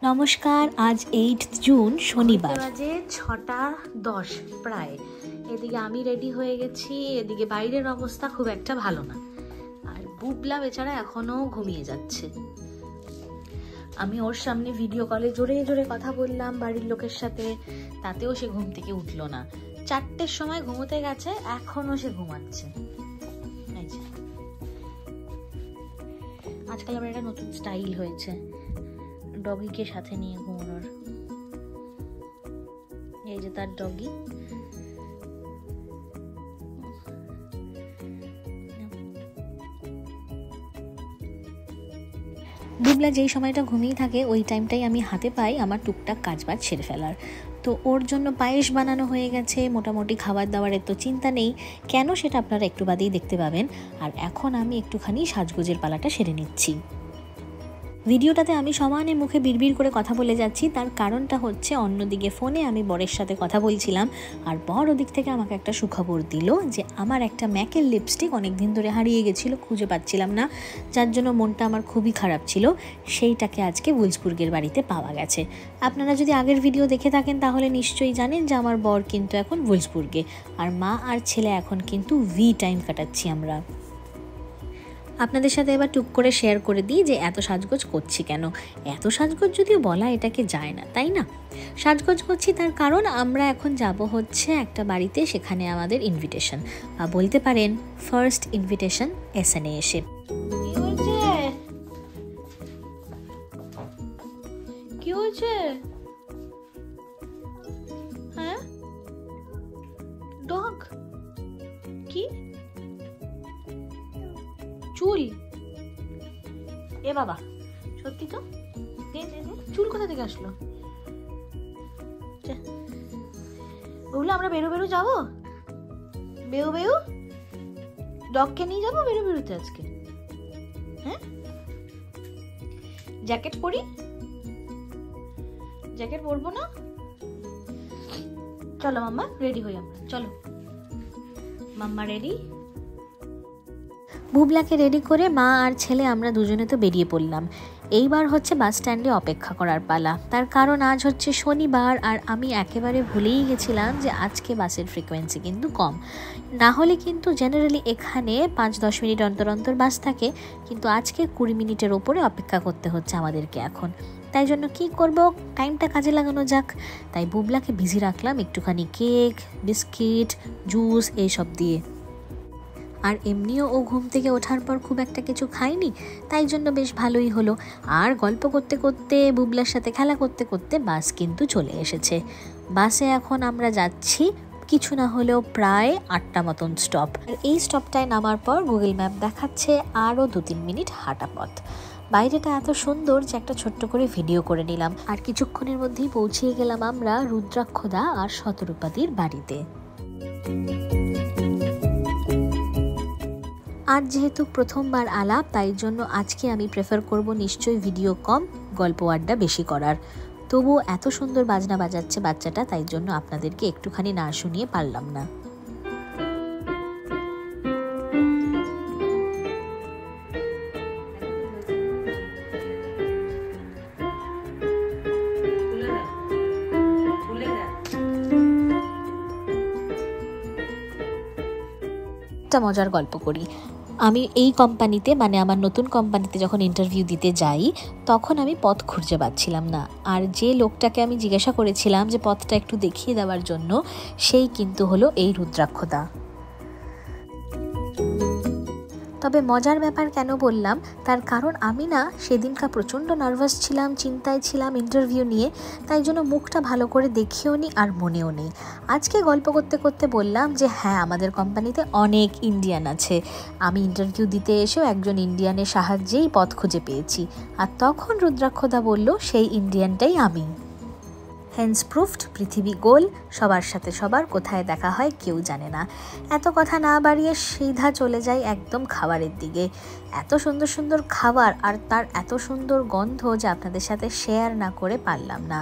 নমস্কার, আজ 8 জুন শনিবার। বাজে 6:10 প্রায়। এদিকে আমি রেডি হয়ে গেছি, এদিকে বাইরের অবস্থা খুব একটা ভালো না, আর বুবলা বেচারা এখনো ঘুমিয়ে যাচ্ছে। আমি ওর সামনে ভিডিও কলে জোরে জোরে কথা বললাম বাড়ির লোকের সাথে, তাতেও সে ঘুম থেকে উঠলো না। 4টের সময় ঘুমোতে গেছে, এখনো সে ঘুমাচ্ছে। আজকাল আমার একটা নতুন স্টাইল হয়েছে, ডগিকে সাথে নিয়ে ঘুমানোর। এই যে তার ডগি। বুবলা যেই সময়টা ঘুমিয়ে থাকে ওই টাইমটাই আমি হাতে পাই আমার টুকটাক কাজবাজ সেরে ফেলার। তো ওর জন্য পায়েস বানানো হয়ে গেছে, মোটামুটি খাবার দাবারের তো চিন্তা নেই, কেন সেটা আপনারা একটু বাদেই দেখতে পাবেন। আর এখন আমি একটুখানি সাজগোজের পালাটা সেরে নিচ্ছি। ভিডিওটাতে আমি সমানে মুখে বিড়বিড় করে কথা বলে যাচ্ছি, তার কারণটা হচ্ছে অন্যদিকে ফোনে আমি বরের সাথে কথা বলছিলাম, আর বর ওদিক থেকে আমাকে একটা সুখবর দিল যে আমার একটা ম্যাকের লিপস্টিক অনেক দিন ধরে হারিয়ে গেছিলো, খুঁজে পাচ্ছিলাম না, যার জন্য মনটা আমার খুবই খারাপ ছিল। সেইটাকে আজকে উলসবুর্গের বাড়িতে পাওয়া গেছে। আপনারা যদি আগের ভিডিও দেখে থাকেন তাহলে নিশ্চয়ই জানেন যে আমার বর কিন্তু এখন উলসবুর্গে, আর মা আর ছেলে এখন কিন্তু টাইম কাটাচ্ছি আমরা। আপনাদের সাথে এবার টুক করে শেয়ার করে দিই যে এত সাজগোজ করছি কেন। এত সাজগোজ যদিও বলা এটাকে যায় না, তাই না? সাজগোজ করছি তার কারণ আমরা এখন যাব হচ্ছে একটা বাড়িতে, সেখানে আমাদের ইনভিটেশন, বা বলতে পারেন ফার্স্ট ইনভিটেশন এসএনএ এসে। কি হয়েছে? হ্যাঁ, ডগ কি চুল? এ বাবা, সত্যি তো? চুল কোথা থেকে আসলো? বললো আমরা বেরো যাবো, বেউ ডগকে নিয়ে যাবো বেরোতে আজকে। হ্যাঁ, জ্যাকেট পরি? জ্যাকেট পরবো না? চলো মাম্মা, রেডি হই আমরা, চলো মাম্মা রেডি। বুবলাকে রেডি করে মা আর ছেলে আমরা দুজনে তো বেরিয়ে পড়লাম। এইবার হচ্ছে বাস স্ট্যান্ডে অপেক্ষা করার পালা, তার কারণ আজ হচ্ছে শনিবার, আর আমি একেবারে ভুলেই গেছিলাম যে আজকে বাসের ফ্রিকোয়েন্সি কিন্তু কম। না হলে কিন্তু জেনারেলি এখানে 5-10 মিনিট অন্তর অন্তর বাস থাকে, কিন্তু আজকে 20 মিনিটের ওপরে অপেক্ষা করতে হচ্ছে আমাদেরকে এখন। তাই জন্য কি করব, টাইমটা কাজে লাগানো যাক। তাই বুবলাকে বিজি রাখলাম একটুখানি কেক, বিস্কিট, জুস এইসব দিয়ে। আর এমনিও ও ঘুম থেকে ওঠার পর খুব একটা কিছু খায়নি, তাই জন্য বেশ ভালোই হলো। আর গল্প করতে করতে, বুবলার সাথে খেলা করতে করতে বাস কিন্তু চলে এসেছে। বাসে এখন আমরা যাচ্ছি কিছু না হলেও প্রায় 8টা মতন স্টপ। আর এই স্টপটায় নামার পর গুগল ম্যাপ দেখাচ্ছে আরও 2-3 মিনিট হাঁটা পথ। বাইরেটা এত সুন্দর যে একটা ছোট্ট করে ভিডিও করে নিলাম, আর কিছুক্ষণের মধ্যেই পৌঁছিয়ে গেলাম আমরা রুদ্রাক্ষদা আর শতরূপাদির বাড়িতে। আর যেহেতু প্রথমবার আলাপ, তাই জন্য আজকে আমি প্রেফার করব নিশ্চয়ই ভিডিও কম, গল্প আড্ডা বেশি করার। তবুও এত সুন্দর বাজনা বাজাচ্ছে বাচ্চাটা, তাই জন্য আপনাদেরকে একটুখানি না শুনিয়ে পারলাম না। একটা মজার গল্প করি। আমি এই কোম্পানিতে, মানে আমার নতুন কোম্পানিতে যখন ইন্টারভিউ দিতে যাই, তখন আমি পথ খুঁজে পাচ্ছিলাম না। আর যে লোকটাকে আমি জিজ্ঞাসা করেছিলাম যে পথটা একটু দেখিয়ে দেওয়ার জন্য, সেই কিন্তু হলো এই রুদ্রাক্ষদা। তবে মজার ব্যাপার কেন বললাম, তার কারণ আমি না সেদিনকার প্রচণ্ড নার্ভাস ছিলাম, চিন্তায় ছিলাম ইন্টারভিউ নিয়ে, তাই জন্য মুখটা ভালো করে দেখিও নি আর মনেও নেই। আজকে গল্প করতে করতে বললাম যে হ্যাঁ, আমাদের কোম্পানিতে অনেক ইন্ডিয়ান আছে, আমি ইন্টারভিউ দিতে এসেও একজন ইন্ডিয়ানের সাহায্যেই পথ খুঁজে পেয়েছি। আর তখন রুদ্রাক্ষদা বলল সেই ইন্ডিয়ানটাই আমি। হেন্স প্রুফড, পৃথিবী গোল, সবার সাথে সবার কোথায় দেখা হয় কেউ জানে না। এত কথা না বাড়িয়ে সিধা চলে যাই একদম খাবারের দিকে। এত সুন্দর সুন্দর খাবার, আর তার এত সুন্দর গন্ধ যে আপনাদের সাথে শেয়ার না করে পারলাম না।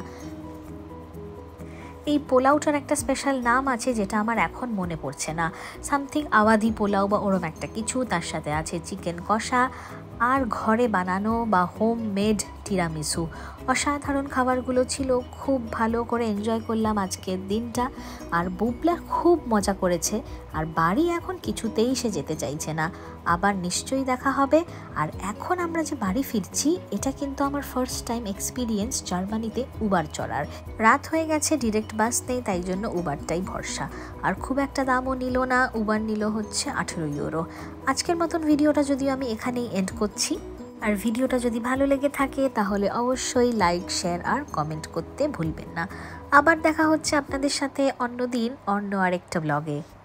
এই পোলাওটার একটা স্পেশাল নাম আছে যেটা আমার এখন মনে পড়ছে না, সামথিং আওয়াধি পোলাও বা ওরম একটা কিছু। তার সাথে আছে চিকেন কষা আর ঘরে বানানো বা হোম মেড টিরামিসু। অসাধারণ খাবারগুলো ছিল, খুব ভালো করে এনজয় করলাম আজকের দিনটা। আর বুবলা খুব মজা করেছে, আর বাড়ি এখন কিছুতেই সে যেতে চাইছে না। আবার নিশ্চয়ই দেখা হবে। আর এখন আমরা যে বাড়ি ফিরছি, এটা কিন্তু আমার ফার্স্ট টাইম এক্সপিরিয়েন্স জার্মানিতে উবার চড়ার। রাত হয়ে গেছে, ডিরেক্ট বাস নেই, তাই জন্য উবারটাই ভরসা। আর খুব একটা দামও নিল না, উবার নিল হচ্ছে 18 ইউরো। আজকের মতন ভিডিওটা যদিও আমি এখানেই এন্ড করছি। আর ভিডিওটা যদি ভালো লেগে থাকে তাহলে অবশ্যই লাইক, শেয়ার আর কমেন্ট করতে ভুলবেন না। আবার দেখা হচ্ছে আপনাদের সাথে অন্য দিন অন্য আরেকটা ব্লগে।